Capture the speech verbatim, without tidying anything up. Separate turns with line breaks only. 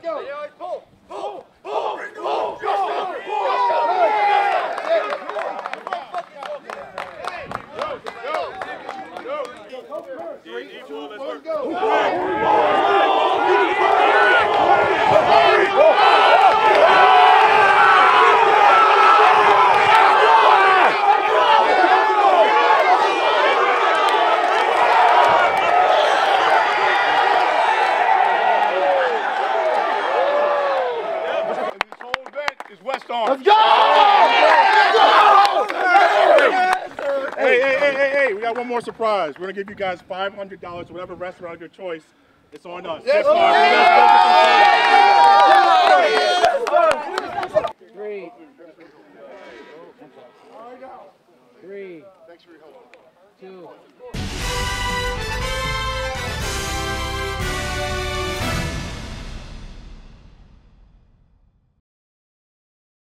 go. Pull, pull, pull, pull, Three, two, one, go.
West Arm.
Let's go!
Let's go! Hey, hey, hey, hey, hey, we got one more surprise. We're going to give you guys five hundred dollars to whatever restaurant of your choice. It's on us.
Yes,
Let's go.
Three. Three.
Thanks for your help.
Two.